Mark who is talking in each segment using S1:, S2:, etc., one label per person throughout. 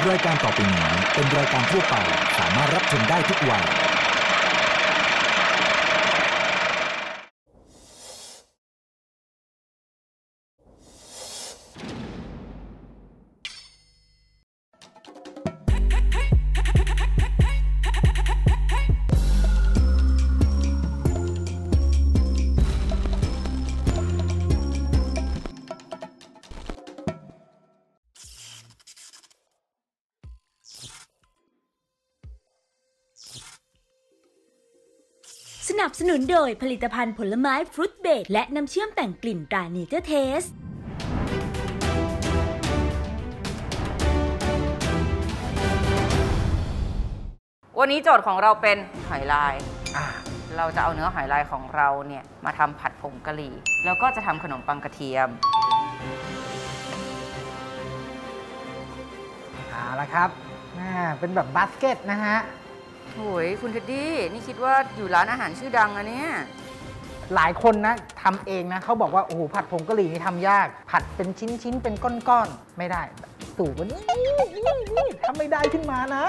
S1: รายการต่อไปนี้เป็นรายการทั่วไปสามารถรับชมได้ทุกวัย
S2: สนับสนุนโดยผลิตภัณฑ์ผลไม้ฟรุตเบรดและน้ำเชื่อมแต่งกลิ่นตราเนเจอร์เทส
S3: วันนี้โจทย์ของเราเป็นหอยลายเราจะเอาเนื้อหอยลายของเราเนี่ยมาทำผัดผงกะหรี่แล้วก็จะทำขนมปังกระเทียม
S4: เอาละครับเป็นแบบบาสเกตนะฮะ
S3: โอ้ยคุณเท็ดดี้นี่คิดว่าอยู่ร้านอาหารชื่อดังอะเนี่ย
S4: หลายคนนะทำเองนะเขาบอกว่าโอ้โหผัดผงกะหรี่นี่ทำยากผัดเป็นชิ้นๆเป็นก้อนๆไม่ได้สูตรวันนี้ทำไม่ได้ขึ้นมานะ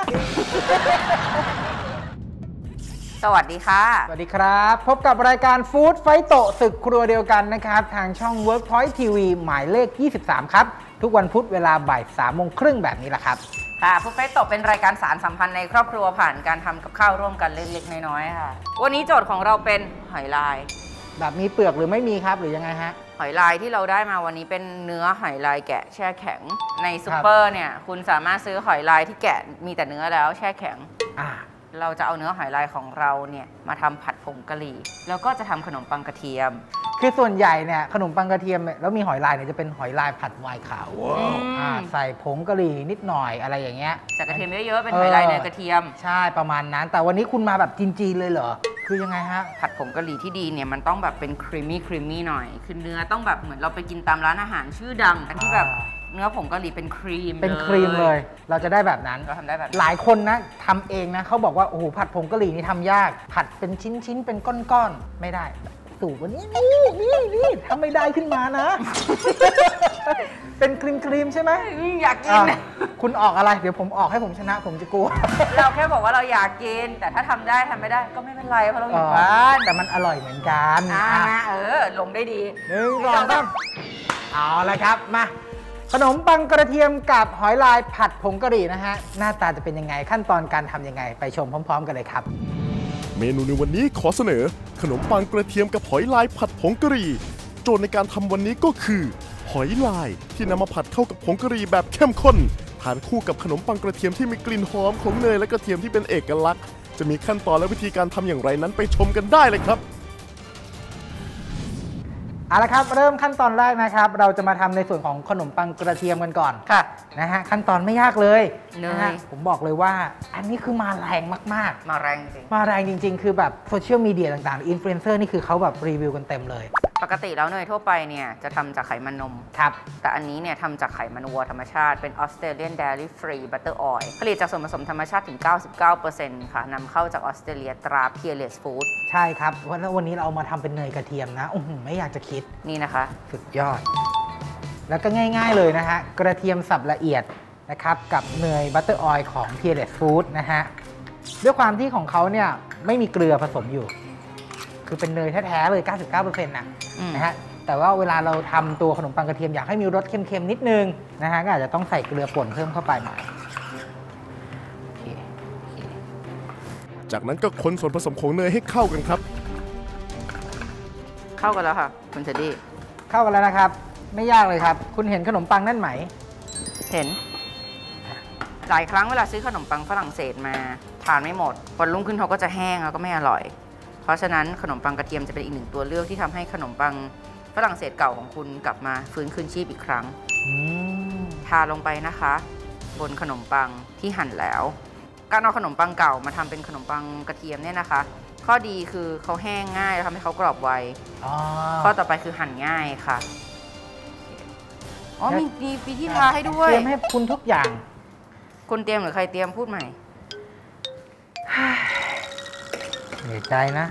S3: สวัสดีค่ะ
S4: สวัสดีครับพบกับรายการฟู้ดไฟโตศึกครัวเดียวกันนะครับทางช่อง Workpoint TV หมายเลข 23 ครับทุกวันพุธเวลาบ่าย 3:30 แบบนี้แหละครับ
S3: ค่ะฟู้ดไฟโตเป็นรายการสารสัมพันธ์ในครอบครัวผ่านการทำกับข้าวร่วมกันเล็กๆน้อยๆค่ะวันนี้โจทย์ของเราเป็นหอยลาย
S4: แบบมีเปลือกหรือไม่มีครับหรือยังไงฮะ
S3: หอยลายที่เราได้มาวันนี้เป็นเนื้อหอยลายแกะแช่แข็งในซูเปอร์เนี่ยคุณสามารถซื้อหอยลายที่แกะมีแต่เนื้อแล้วแช่แข็งเราจะเอาเนื้อหอยลายของเราเนี่ยมาทำผัดผงกะหรี่แล้วก็จะทำขนมปังกระเทียม
S4: คือส่วนใหญ่เนี่ยขนมปังกระเทียมแล้วมีหอยลายเนี่ยจะเป็นหอยลายผัดไวน์ขาวใส่ผงกะหรี่นิดหน่อยอะไรอย่างเงี้ย
S3: ใส่กระเทียมเยอะๆเป็นหอยลายเนยกระเทียม
S4: ใช่ประมาณนั้นแต่วันนี้คุณมาแบบจีนๆเลยเหรอคือยังไงฮะ
S3: ผัดผงกะหรี่ที่ดีเนี่ยมันต้องแบบเป็นครีมมี่หน่อยคือเนื้อต้องแบบเหมือนเราไปกินตามร้านอาหารชื่อดังอันที่แบบเนื้อผงกะหรี่เป็นครีม
S4: เลยเราจะได้แบบนั้น
S3: เราทำได้แบบ
S4: หลายคนนะทำเองนะเขาบอกว่าโอ้โหผัดผงกะหรี่นี่ทำยากผัดเป็นชิ้นๆเป็นก้อนๆไม่ได้สูตรวันนี้นี่ทำไม่ได้ขึ้นมานะ เป็นครีมใช่ไหม
S3: อยากกิน
S4: คุณออกอะไรเดี๋ยวผมออกให้ผมชนะผมจะกลัว
S3: เราแค่บอกว่าเราอยากกินแต่ถ้าทำได้ทำไม่ได้ก็ไม่เป็นไรเพราะเราอยู่บ้าน
S4: แต่มันอร่อยเหมือนกัน
S3: ลงได้ดี
S4: 1 2 3เอาละครับมาขนมปังกระเทียมกับหอยลายผัดผงกะหรี่นะฮะหน้าตาจะเป็นยังไงขั้นตอนการทำยังไงไปชมพร้อมๆกันเลยครับ
S5: เมนูในวันนี้ขอเสนอขนมปังกระเทียมกับหอยลายผัดผงกะหรี่โจทย์ในการทำวันนี้ก็คือหอยลายที่นำมาผัดเข้ากับผงกะหรี่แบบเข้มข้นทานคู่กับขนมปังกระเทียมที่มีกลิ่นหอมของเนยและกระเทียมที่เป็นเอกลักษณ์จะมีขั้นตอนและวิธีการทำอย่างไรนั้นไปชมกันได้เลยครับ
S4: เอาละครับเริ่มขั้นตอนแรกนะครับเราจะมาทำในส่วนของขนมปังกระเทียมกันก่อน
S3: ค่ะ
S4: นะฮะขั้นตอนไม่ยากเลยนะฮะผมบอกเลยว่าอันนี้คือมาแรงมาก
S3: ๆมาแรงจริง
S4: มาแรงจริงๆคือแบบโซเชียลมีเดียต่างๆอินฟลูเอนเซอร์นี่คือเขาแบบรีวิวกันเต็มเลย
S3: ปกติแล้วเนยทั่วไปเนี่ยจะทำจากไขมันนม
S4: ครับ
S3: แต่อันนี้เนี่ยทำจากไขมันวัวธรรมชาติเป็น Australian Dairy Free Butter Oil ผลิตจากส่วนผสมธรรมชาติถึง 99% ค่ะนำเข้าจากออสเตรเลียตรา Peerless Food
S4: ใช่ครับวันนี้เราเอามาทำเป็นเนยกระเทียมนะไม่อยากจะคิด
S3: นี่นะคะ
S4: สุดยอดแล้วก็ง่ายๆเลยนะฮะกระเทียมสับละเอียดนะครับกับเนยบัตเตอร์ออยล์ของ Peerless Food นะฮะด้วยความที่ของเขาเนี่ยไม่มีเกลือผสมอยู่คือเป็นเนยแท้ๆเลย 99% นะฮะแต่ว่าเวลาเราทำตัวขนมปังกระเทียมอยากให้มีรสเค็มๆนิดนึงนะฮะก็อาจจะต้องใส่เกลือป่นเพิ่มเข้าไปหน่อย
S5: จากนั้นก็คนส่วนผสมของเนยให้เข้ากันครับ
S3: เข้ากันแล้วค่ะคุณเจดี้
S4: เข้ากันแล้วนะครับไม่ยากเลยครับคุณเห็นขนมปังนั่นไหม
S3: เห็นหลายครั้งเวลาซื้อขนมปังฝรั่งเศสมาทานไม่หมดวันรุ่งขึ้นเขาก็จะแห้งแล้วก็ไม่อร่อยเพราะฉะนั้นขนมปังกระเทียมจะเป็นอีกหนึ่งตัวเลือกที่ทำให้ขนมปังฝรั่งเศสเก่าของคุณกลับมาฟื้นคืนชีพอีกครั้งทาลงไปนะคะบนขนมปังที่หั่นแล้วการเอาขนมปังเก่ามาทำเป็นขนมปังกระเทียมเนี่ยนะคะข้อดีคือเขาแห้งง่ายทำให้เขากรอบไวข้อต่อไปคือหั่นง่ายค่ะมีที่ทาให้ด้วย
S4: เตรียมให้คุณทุกอย่าง
S3: คุณเตรียมหรือใครเตรียมพูดใหม่
S4: เหนื่อยใจนะ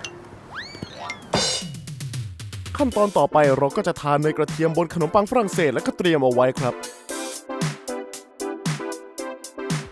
S5: ขั้นตอนต่อไปเราก็จะทาเนยกระเทียมบนขนมปังฝรั่งเศสแล้วก็เตรียมเอาไว้ครับ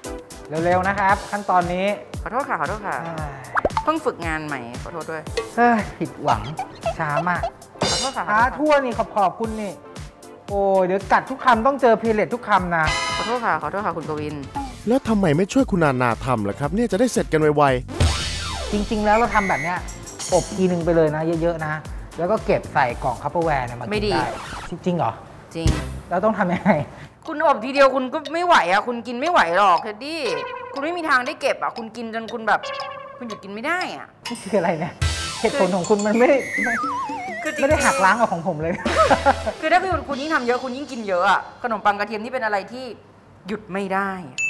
S4: เร็วๆนะครับขั้นตอนนี้
S3: ขอโทษค่ะเพิ่งฝึกงานใหม่ขอโทษด้วย
S4: ผิดหวังช้ามาก
S3: ขอโทษค่ะ
S4: ช้าทั่วนี่ขอบคุณนี่โอ้เดี๋ยวกัดทุกคำต้องเจอเพลเลตทุกคำนะ
S3: ขอโทษค่ะคุณกวิน
S5: แล้วทำไมไม่ช่วยคุณนานาทำล่ะครับเนี่ยจะได้เสร็จกันไว
S4: จริงๆแล้วเราทำแบบเนี้ยอบทีนึงไปเลยนะเยอะๆนะแล้วก็เก็บใส่กล่องคัพเปอร์แวร์เนี่ยมากินได้จริงเหรอ
S3: จริง
S4: เราต้องทำยังไง
S3: คุณอบทีเดียวคุณก็ไม่ไหวอ่ะคุณกินไม่ไหวหรอกเท็ดดี้คุณไม่มีทางได้เก็บอ่ะคุณกินจนคุณแบบคุณหยุดกินไม่ได้อ่ะ
S4: นี่คืออะไรเนี่ยเหตุผลของคุณมันไม่ได้หักล้างกับของผมเลย
S3: คือถ้าคุณยิ่งทำเยอะคุณยิ่งกินเยอะอ่ะขนมปังกระเทียมนี่เป็นอะไรที่หยุดไม่ได้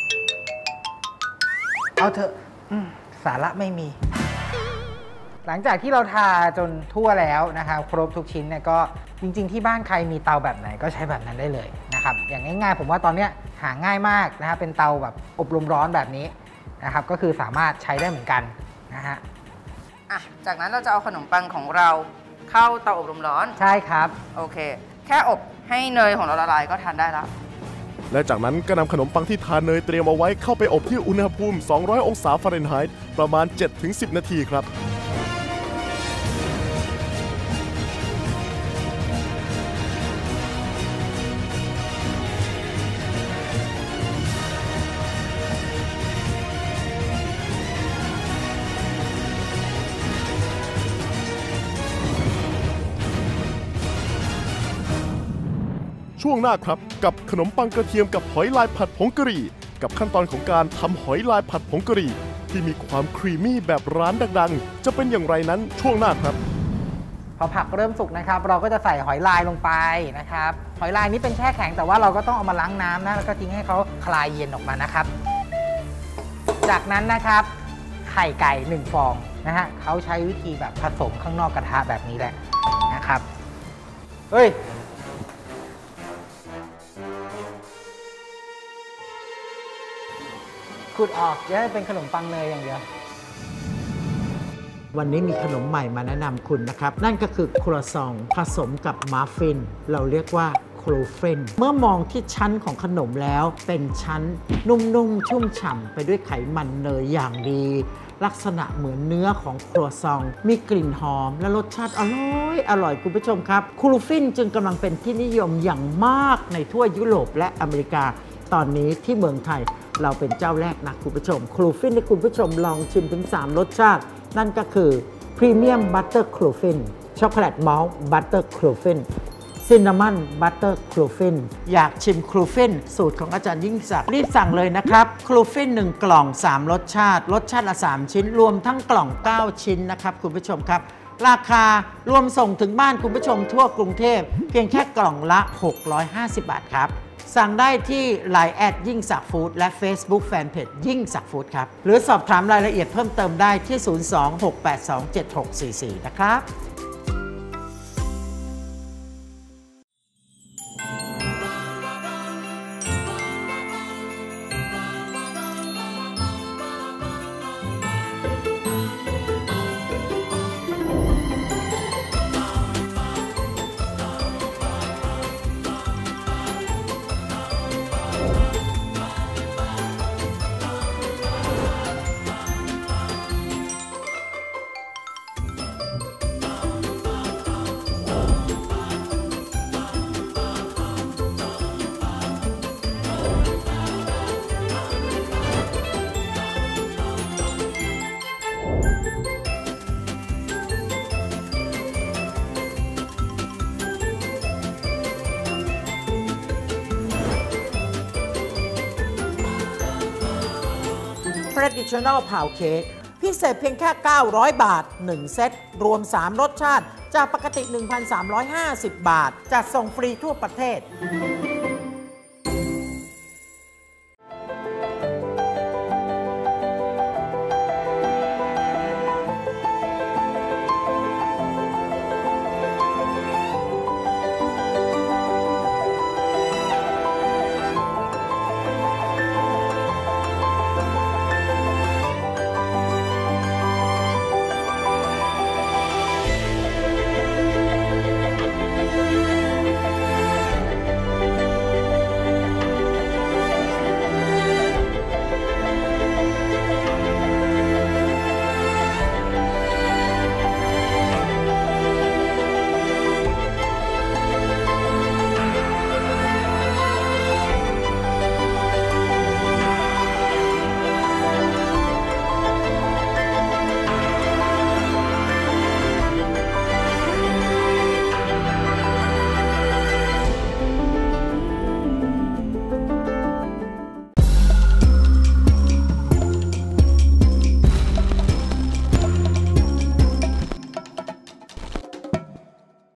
S4: เอาเถอะสาระไม่มี หลังจากที่เราทาจนทั่วแล้วนะครับครบทุกชิ้นเนี่ยก็จริงๆที่บ้านใครมีเตาแบบไหนก็ใช้แบบนั้นได้เลยนะครับอย่างง่ายๆผมว่าตอนนี้หาง่ายมากนะครับเป็นเตาแบบอบลมร้อนแบบนี้นะครับก็คือสามารถใช้ได้เหมือนกันนะฮะ
S3: จากนั้นเราจะเอาขนมปังของเราเข้าเตาอบลมร้อน
S4: ใช่ครับ
S3: โอเคแค่อบให้เนยของเราละลายก็ทานได้แล้ว
S5: และจากนั้นก็นำขนมปังที่ทาเนยเตรียมเอาไว้เข้าไปอบที่อุณหภูมิ 200 องศาฟาเรนไฮต์ประมาณ 7-10 นาทีครับช่วงหน้าครับกับขนมปังกระเทียมกับหอยลายผัดผงกะหรี่กับขั้นตอนของการทำหอยลายผัดผงกะหรี่ที่มีความครีมมี่แบบร้านดังๆจะเป็นอย่างไรนั้นช่วงหน้าครับ
S4: พอผักเริ่มสุกนะครับเราก็จะใส่หอยลายลงไปนะครับหอยลายนี้เป็นแช่แข็งแต่ว่าเราก็ต้องเอามาล้างน้ำนะแล้วก็ทิ้งให้เขาคลายเย็นออกมานะครับจากนั้นนะครับไข่ไก่1ฟองนะฮะเขาใช้วิธีแบบผสมข้างนอกกระทะแบบนี้แหละนะครับเฮ้ยขุดออกจะให้เป็นขนมปังเนยอย่างเดียว
S6: วันนี้มีขนมใหม่มาแนะนำคุณนะครับนั่นก็คือครัวซองผสมกับมัฟฟินเราเรียกว่าครูเฟนเมื่อมองที่ชั้นของขนมแล้วเป็นชั้นนุ่มๆชุ่มฉ่ำไปด้วยไขมันเนยอย่างดีลักษณะเหมือนเนื้อของครัวซองมีกลิ่นหอมและรสชาติอร่อยคุณผู้ชมครับครูฟินจึงกำลังเป็นที่นิยมอย่างมากในทั่วยุโรปและอเมริกาตอนนี้ที่เมืองไทยเราเป็นเจ้าแรกนะคุณผู้ชมครูฟินให้คุณผู้ชมลองชิมถึง3รสชาตินั่นก็คือพรีเมียมบัตเตอร์ครูฟินช็อกโกแลตมอลต์บัตเตอร์ครูฟินซินนามอนบัตเตอร์ครูฟินอยากชิมครูฟินสูตรของอาจารย์ยิ่งศักดิ์รีบสั่งเลยนะครับครูฟิน1กล่อง3รสชาติละ3ชิ้นรวมทั้งกล่อง9ชิ้นนะครับคุณผู้ชมครับราคารวมส่งถึงบ้านคุณผู้ชมทั่วกรุงเทพเพียงแค่กล่องละ650 บาทครับสั่งได้ที่ LINE แอดยิ่งศักดิ์ฟู้ดและ Facebook Fanpage ยิ่งศักดิ์ฟู้ดครับหรือสอบถามรายละเอียดเพิ่มเติมได้ที่ 02-682-7644 นะครับTraditional Pound Cake พิเศษเพียงแค่900 บาท1เซตรวม3รสชาติจากปกติ 1,350 บาทจัดส่งฟรีทั่วประเทศ